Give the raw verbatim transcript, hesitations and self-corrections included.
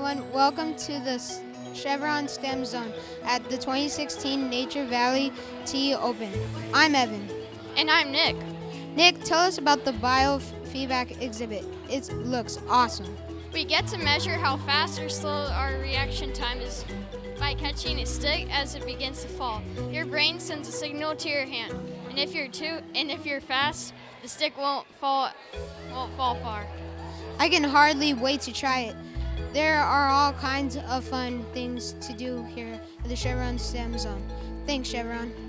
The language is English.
everyone. Welcome to the Chevron STEM Zone at the twenty sixteen Nature Valley Tea Open. I'm Evan. And I'm Nick. Nick, tell us about the biofeedback exhibit. It looks awesome. We get to measure how fast or slow our reaction time is by catching a stick as it begins to fall. Your brain sends a signal to your hand, and if you're too and if you're fast, the stick won't fall won't fall far. I can hardly wait to try it. There are all kinds of fun things to do here at the Chevron STEM Zone. Thanks, Chevron.